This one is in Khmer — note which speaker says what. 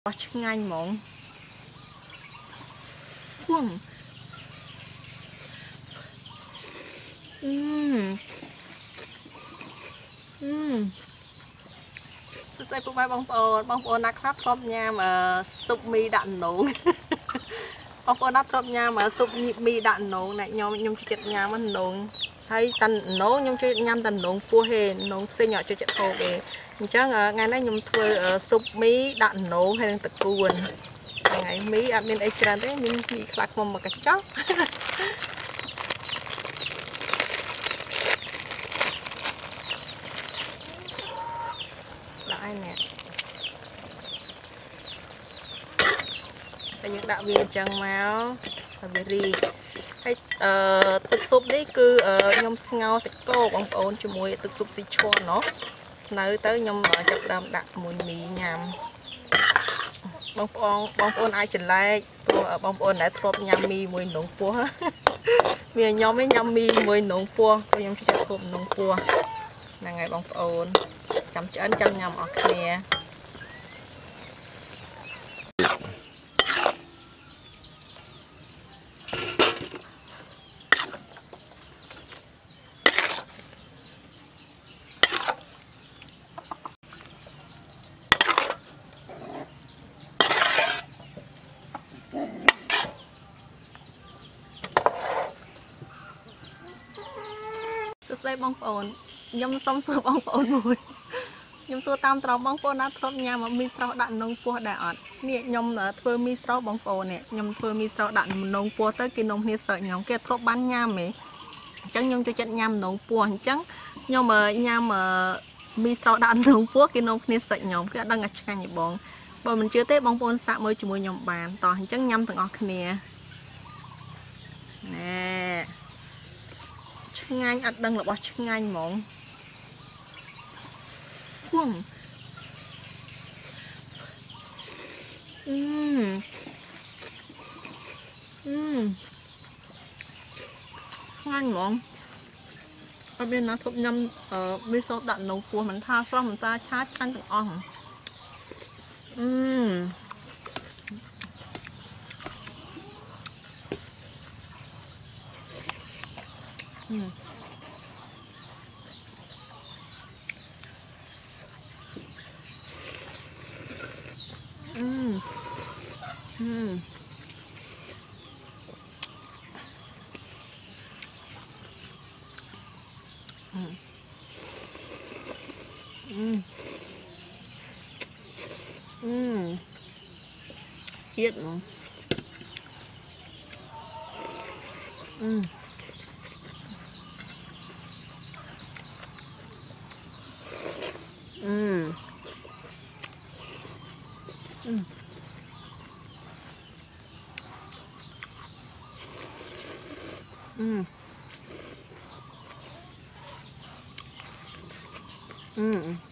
Speaker 1: ngay mộng Quân Tôi sẽ bông bồn nát khắp khóm nha mà súp mi đạn nổ bông bồn nát khóm nha mà súp mi đạn nổ này nhom chết nha mà nổ hay tần nổ nhom chết nham tần nổ cua hề nổ xây nhỏ cho chết hồ về chắc ngày nay nhom thuê súp mi đạn nổ hay là tật cuốn ngày mi ở bên ấy tràn đấy nhưng mi khạc mồm mà cái chóc lại nè bây giờ đạo viên trăng máu và berry hayទឹកស៊ុបនេះគឺខ្ញុំស្ងោរសាច់គោបងប្អូនជាមួយទឹកស៊ុបស៊ីឈួនเนาะនៅទៅខ្ញុំចាប់ដើមដាក់មួយមីញ៉ាំបងប្អូនអាចចលែកព្រោះបងប្អូនដែលធ្លាប់ញ៉ាំមីមួយនងពោះមានខ្ញុំឯងញ៉ាំមីមួយនងពោះខ្ញុំជិះធ្លាប់នងពោះហ្នឹងហើយបងប្អូនចាំឆ្អិនចាំញ៉ាំអស់គ្នាស្ដីបងប្អូនខ្ញុំសុំសួរបងប្អូនមួយខ្ញុំសួរតាមត្រង់បងប្អូនណាធ្លាប់ញ៉ាំមីស្រស់ដាក់នងពោះដែរអត់នេះខ្ញុំធ្វើមីស្រស់បងប្អូននេះខ្ញុំធ្វើមីស្រស់ដាក់នងពោះទៅគេនំគ្នាសើចខ្ញុំគេធ្លាប់បានញ៉ាំហ៎អញ្ចឹងខ្ញុំចូលចិត្តញ៉ាំនងពោះអញ្ចឹងខ្ញុំញ៉ាំមីស្រស់ដាក់នងពោះគេនំគ្នាសើចខ្ញុំគេអត់ដឹងថាឆ្ងាញ់ទេបងបើមិនជឿទេបងប្អូនសាកមើលជាមួយខ្ញុំបានតោះអញ្ចឹងញ៉ាំទាំងអស់គ្នាណែឆ្ងាញ់អត់ដឹងរបស់ឆ្ងាញ់ហ្មងហួងឆ្ងាញ់ហ្មងអត់មានណាធប់ញ៉ាំមីសូសដាក់នងពោះមិនថាស្រស់មិនថាឆាឆ្ងាញ់ទាំងអស់ជាតិហ្មងMm.